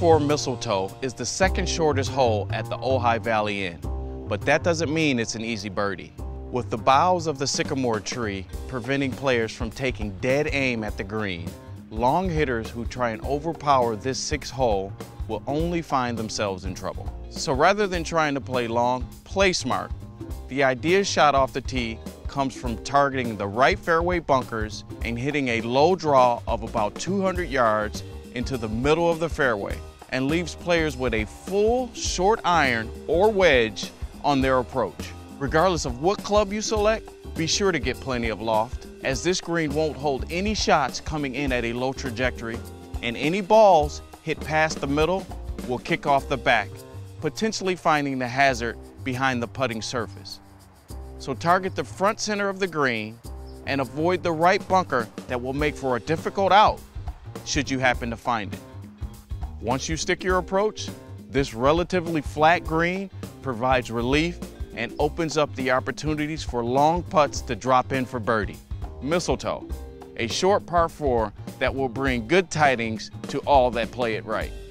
4 Mistletoe is the second shortest hole at the Ojai Valley Inn, but that doesn't mean it's an easy birdie. With the boughs of the sycamore tree preventing players from taking dead aim at the green, long hitters who try and overpower this 6th hole will only find themselves in trouble. So rather than trying to play long, play smart. The ideal shot off the tee comes from targeting the right fairway bunkers and hitting a low draw of about 200 yards into the middle of the fairway, and leaves players with a full short iron or wedge on their approach. Regardless of what club you select, be sure to get plenty of loft, as this green won't hold any shots coming in at a low trajectory, and any balls hit past the middle will kick off the back, potentially finding the hazard behind the putting surface. So target the front center of the green and avoid the right bunker that will make for a difficult out should you happen to find it. Once you stick your approach, this relatively flat green provides relief and opens up the opportunities for long putts to drop in for birdie. Mistletoe, a short par 4 that will bring good tidings to all that play it right.